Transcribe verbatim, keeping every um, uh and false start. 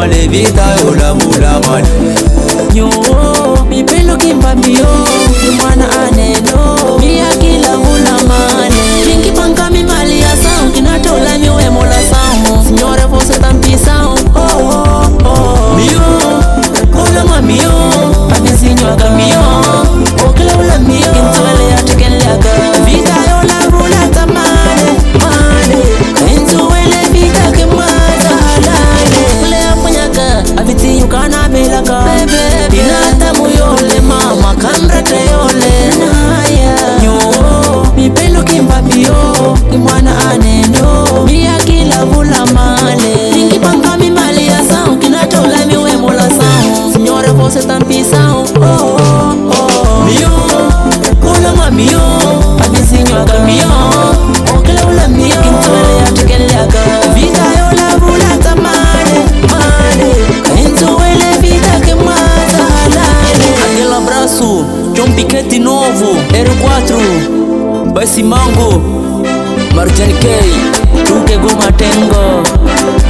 male, vida yo la mula male. Yo, mi pelo kimba mio, mi mwana anelo, mi akila mula male. Kingi panka mi mali ya sound, kinatola mi we mola sound. Signore fosse tanti sound, oh oh oh. Mio, kola ma mio, ami signor ka mio, okla ula mio, kintuele ya tekele aka. Vida yo la mula ta male, male. Kintuele vida ke mwaza halale. Kule apanyaka, abiti yukana belaka. Binata muyole mama kamrate yole naya. Yo, mi pelo kimba bio, kimwana aneno. Mi akila vula male. Kingi panga mi mali ya sound, kinatola mi we mola sound. Signore fosse tampi sound, oh oh oh. Mio, kola ma mio, abi signor ka mio, okela ula mio, kintuele ya tekele aka. Vida yo la vula ta male, male. Kintuele vida ke mwaza halale. Aquele abraço, John Piquete novo, R quatro, Basi Mango, Martin K, Tuke Guma Tengo.